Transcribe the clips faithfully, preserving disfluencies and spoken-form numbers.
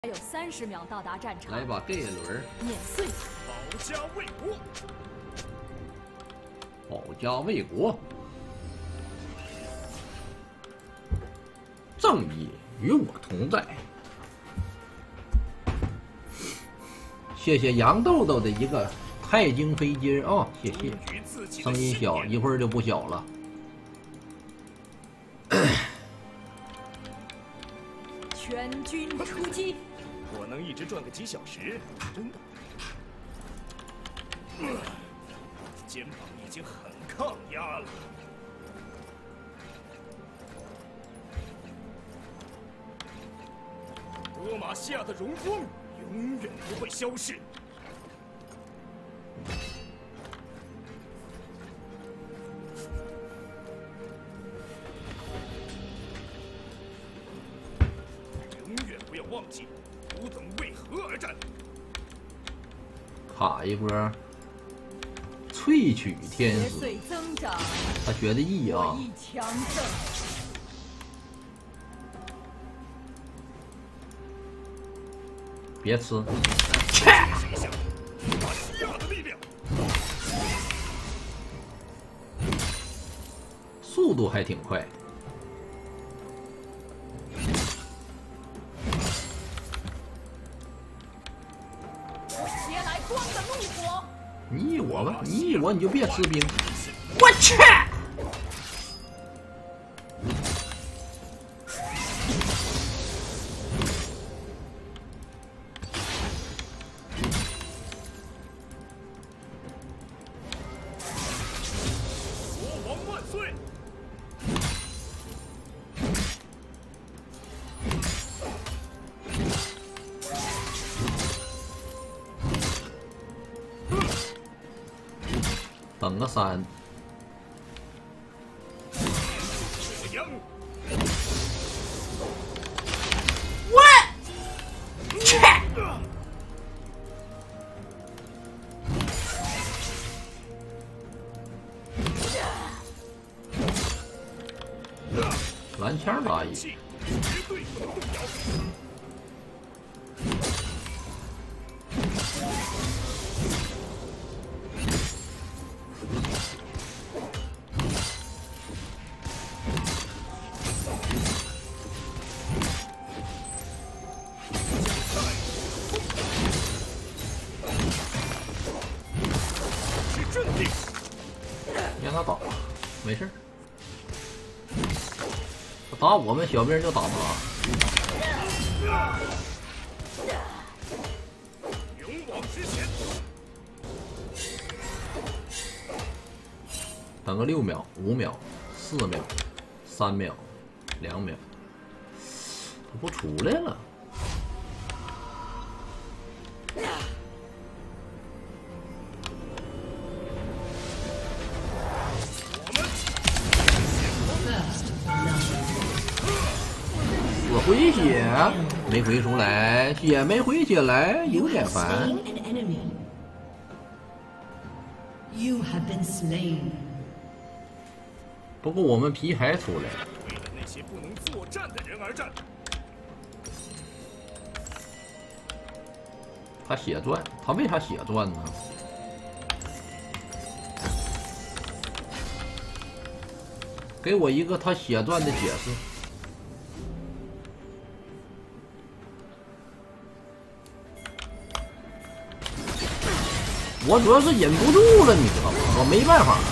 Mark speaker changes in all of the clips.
Speaker 1: 还有三十秒到达战场。
Speaker 2: 来吧，这一轮
Speaker 1: 碾碎，
Speaker 3: 保家卫国，
Speaker 2: 保家卫国，正义与我同在。谢谢杨豆豆的一个钛金飞机啊、哦，谢谢。声音小，一会儿就不小了。
Speaker 1: 全军出击！
Speaker 3: 我能一直转个几小时，真的。肩膀已经很抗压了。多玛西亚的荣光永远不会消逝。永远不要忘记，吾等为何而战。
Speaker 2: 卡一波，萃取天使，
Speaker 1: 岁增长，
Speaker 2: 他学的 E 啊。
Speaker 1: 一强盛。
Speaker 2: 别吃，速度还挺快。
Speaker 1: 携来光的怒火！
Speaker 2: 你我吧，你我你就别吃兵。我去！等个三，我切！蓝枪打一。让他打，没事。他打我们小兵就打他。
Speaker 3: 勇往直前。
Speaker 2: 等个六秒、五秒、四秒、三秒、两秒，他不出来了。我回血没回出来，血没回起来，有点烦。不过我们皮还出来了。
Speaker 3: 为了那些不能作战的人而战。
Speaker 2: 他血钻，他为啥血钻呢？给我一个他血钻的解释。我主要是忍不住了，你知道吗？我没办法，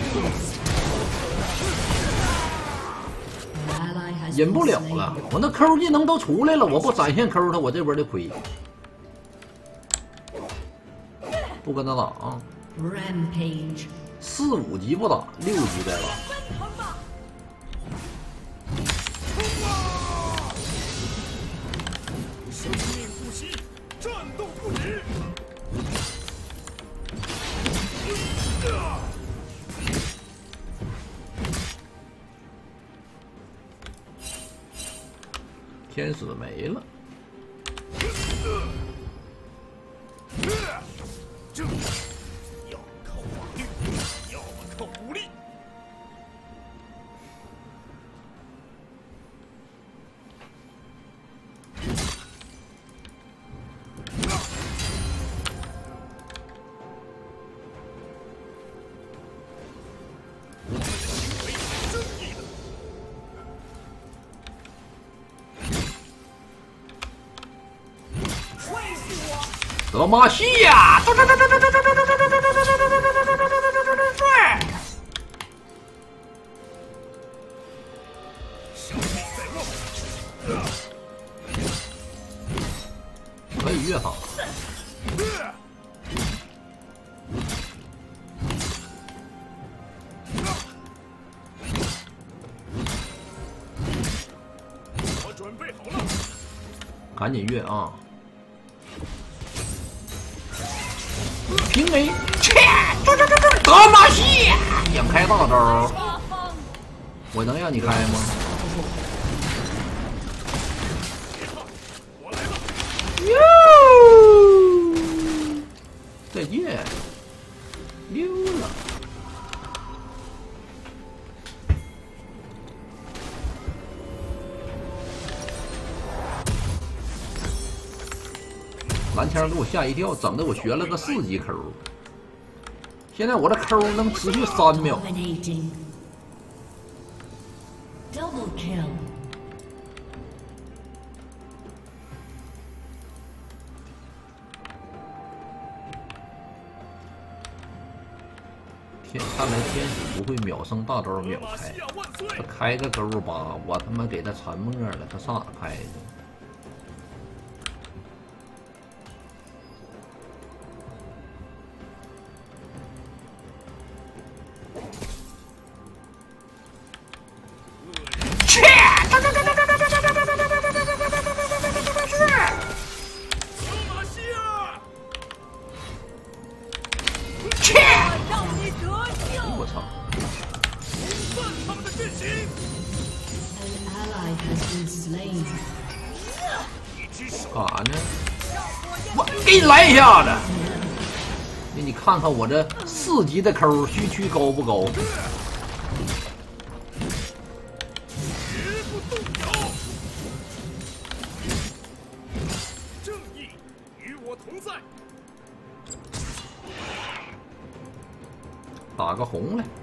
Speaker 2: 忍不了了。我那 Q 技能都出来了，我不展现 Q 他，我这波就亏。不跟他打啊！四五级不打，六级再打。
Speaker 3: 生命不息，战斗不止。
Speaker 2: 天使没了。
Speaker 3: 这要么靠法律，要么靠武力。
Speaker 2: 德玛西亚，可以越好。
Speaker 3: 我准备好了，
Speaker 2: 赶紧越啊！平 A， 切，这这这这德玛西亚，想开大招，我能让你开吗？ 哟，再见，溜了。蓝枪给我吓一跳，整的我学了个四级 Q。现在我的 Q 能持续三秒。
Speaker 4: Double kill.
Speaker 2: 天，看来天使不会秒生大招秒开，他开个勾吧，我他妈给他沉默了，他上哪开的？切！我操！干啥呢？我给你来一下子！给你看看我这四级的 Q 虚区高不高？
Speaker 3: 正义与我同在。
Speaker 2: 打个红来。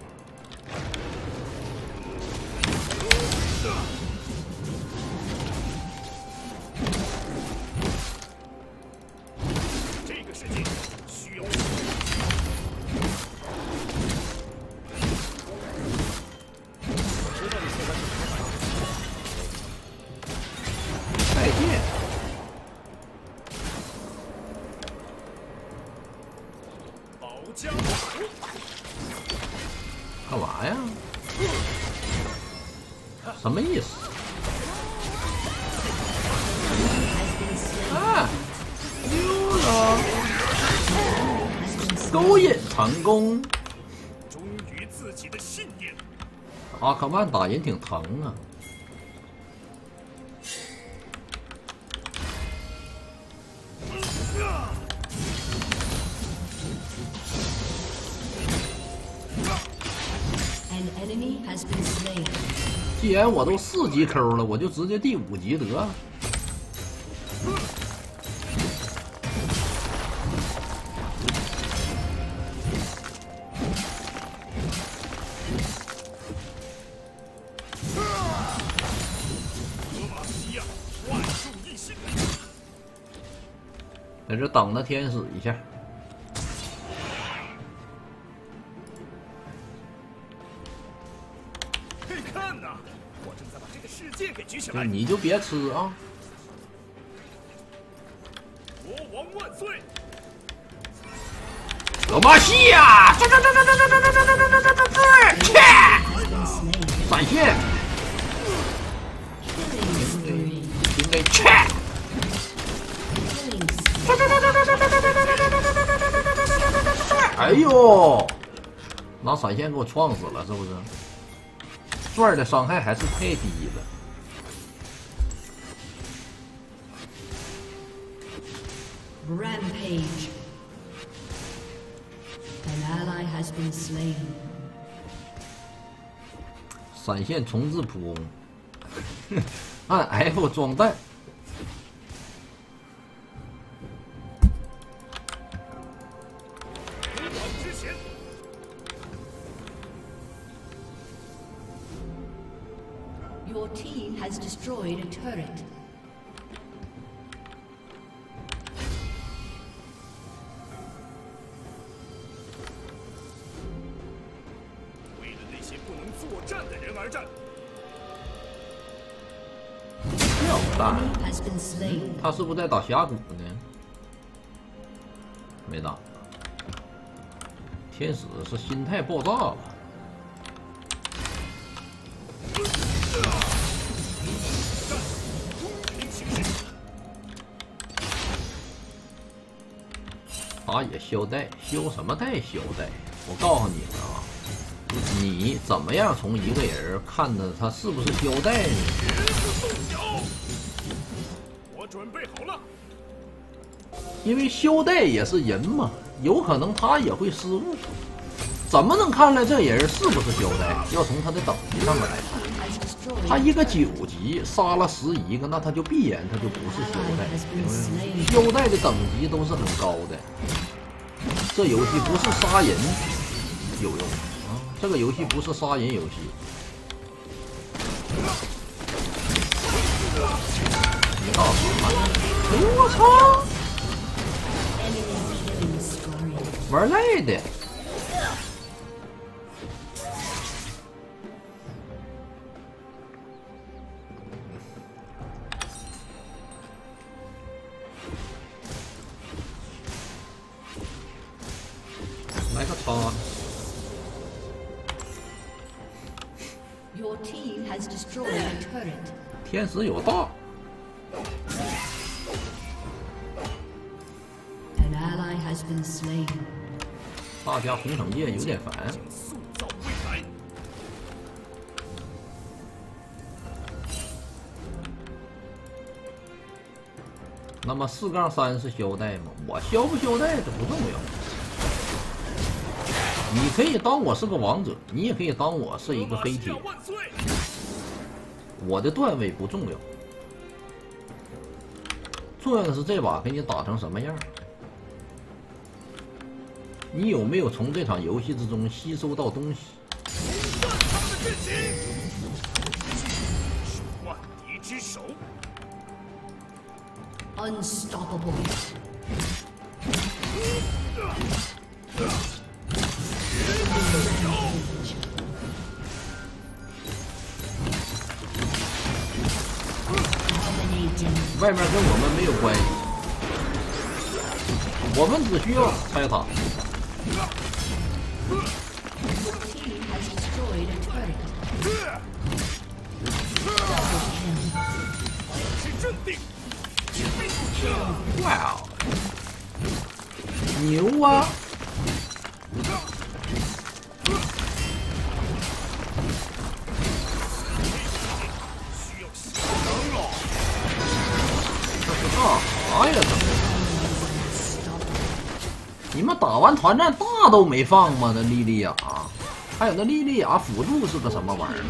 Speaker 3: 这个世界需要
Speaker 2: 再见。
Speaker 3: 保家卫国。
Speaker 2: 干嘛呀？什么意思？啊，溜了，勾引成功。
Speaker 3: 忠于自己的信念。
Speaker 2: 阿克曼打人挺疼啊。既然我都四级 Q 了，我就直接第五级得了。
Speaker 3: 德玛西亚，万众一心。
Speaker 2: 在这等着天使一下。
Speaker 3: 看呐，我正在把这个世界给举起
Speaker 2: 就
Speaker 3: 来。
Speaker 2: 你就别吃啊！
Speaker 3: 国王万岁！
Speaker 2: 德玛西亚，这这这这这这这这这这这这这切！闪现，应该切！哎呦，拿闪现给我撞死了，是不是？钻的伤害还是太低了。
Speaker 4: Rampage. An ally has been slain.
Speaker 2: 闪现重置普攻，按 F 装弹。
Speaker 3: 勇往直前。
Speaker 4: Your team has destroyed a turret.
Speaker 2: 蛋，
Speaker 4: has been slain.
Speaker 2: 他是不是在打峡谷呢？没打。天使是心态爆炸了。他也修带，修什么带？修带！我告诉你们啊，你怎么样从一个人看的他是不是修带呢？
Speaker 3: 我准备好了。
Speaker 2: 因为修带也是人嘛，有可能他也会失误。怎么能看出来这人是不是修带？要从他的等级上面来看。他一个九级杀了十一个，那他就必然他就不是修带，因为修带的等级都是很高的。这游戏不是杀人有用啊，这个游戏不是杀人游戏。你告诉我，哎呦我操！玩累的。来个叉！
Speaker 4: Your team has destroyed a turret.
Speaker 2: 天使有大。
Speaker 4: An ally has been slain.
Speaker 2: 大家红惩戒有点烦。
Speaker 3: 塑造未来。
Speaker 2: 那么四杠三是腰带吗？我消不消带这不重要。你可以当我是个王者，你也可以当我是一个飞铁。我的段位不重要，重要的是这把给你打成什么样。 你有没有从这场游戏之中吸收到东西？
Speaker 3: 万敌之首
Speaker 4: Unstoppable.
Speaker 2: 外面跟我们没有关系，我们只需要拆塔。 哇哦，牛啊！这是干啥呀？这你们打完团战大都没放吗？那莉莉娅，还有那莉莉娅辅助是个什么玩意儿？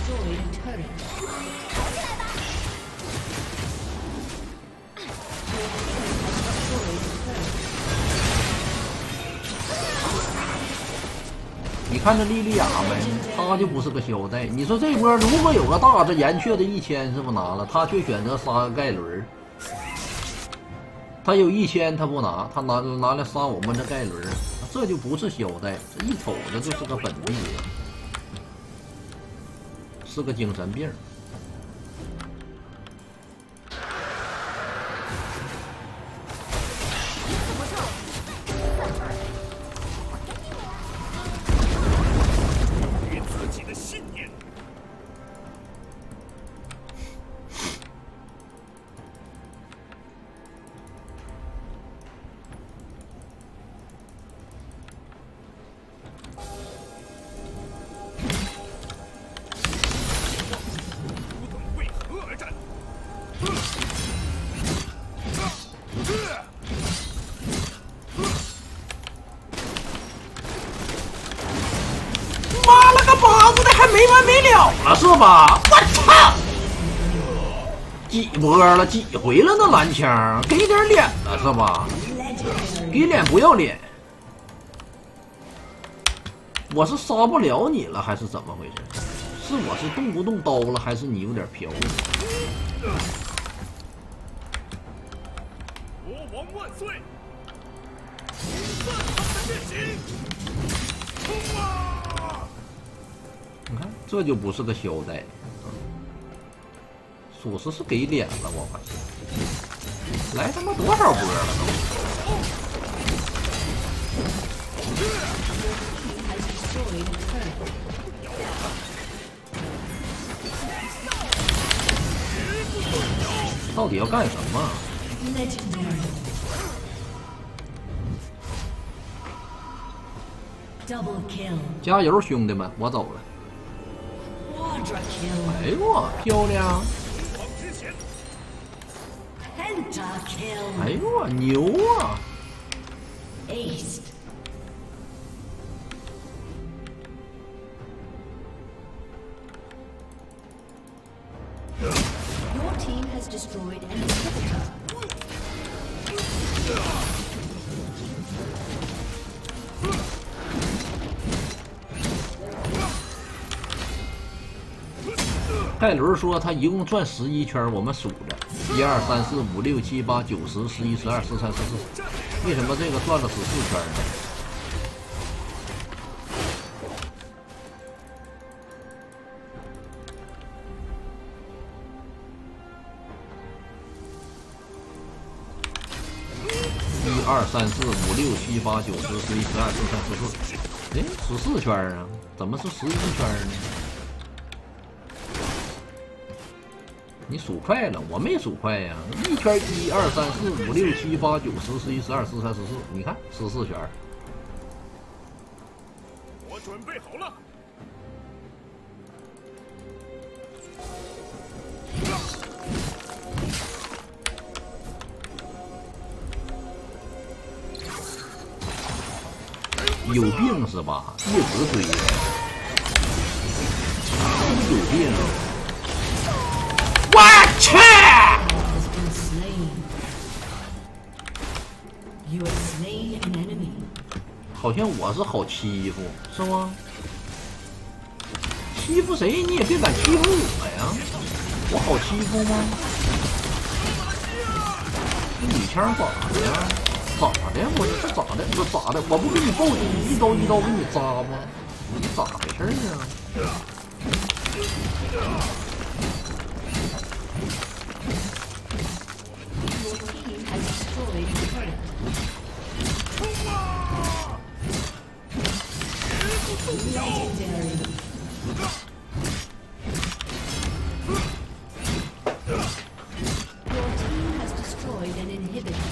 Speaker 2: 你看这莉莉娅没？她就不是个小带。你说这波如果有个大，这岩雀的一千是不拿了，他却选择杀盖伦。他有一千他不拿，他拿拿来杀我们这盖伦，这就不是小带，这一瞅着就是个本地的，是个精神病。 妈了个巴子的，还没完没了了是吧？我操！几波了，几回了那蓝枪，给点脸了是吧？给脸不要脸！我是杀不了你了，还是怎么回事？是我是动不动刀了，还是你有点飘？
Speaker 3: 国王万岁！散他的阵型！冲啊！
Speaker 2: 你看，这就不是个小带。 属实是给脸了，我发现。来他妈多少波了都？到底要干什么？
Speaker 4: Double kill.
Speaker 2: 加油，兄弟们，我走了。
Speaker 4: Quadra kill.
Speaker 2: 哎呦，漂亮！
Speaker 4: Penta kill.
Speaker 2: 哎呦，牛啊！
Speaker 4: Aced. Your team has destroyed an inhibitor.
Speaker 2: 盖伦说他一共转十一圈，我们数着一二三四五六七八九十十一十二十三十四，为什么这个转了十四圈呢？一二三四五六七八九十十一十二十三十四，哎，十四圈啊？怎么是十一圈呢？ 你数快了，我没数快呀！一圈一二三四五六七八九十十一十二十三十四，你看十四圈。
Speaker 3: 我准备好了。
Speaker 2: 有病是吧？一直追，真有病！ 我去！
Speaker 4: Has been slain. You have slain an enemy.
Speaker 2: 好像我是好欺负，是吗？欺负谁你也别敢欺负我呀！我好欺负吗？这女枪咋的呀？咋的？我这咋的？这咋的？我不给你暴击一刀一刀给你扎吗？你咋回事啊？
Speaker 4: Legendary. Your team has destroyed an inhibitor.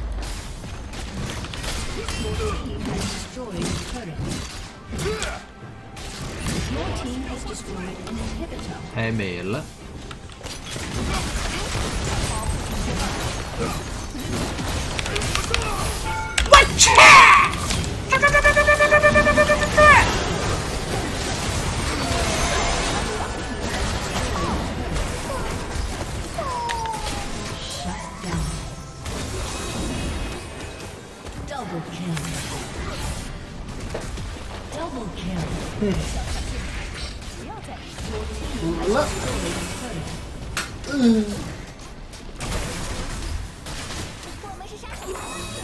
Speaker 4: Your team has destroyed a turret. Your team has destroyed an inhibitor.
Speaker 2: 太美了。我去！
Speaker 4: Double kill. Double kill.
Speaker 2: 死了。嗯。
Speaker 1: 我们是杀手。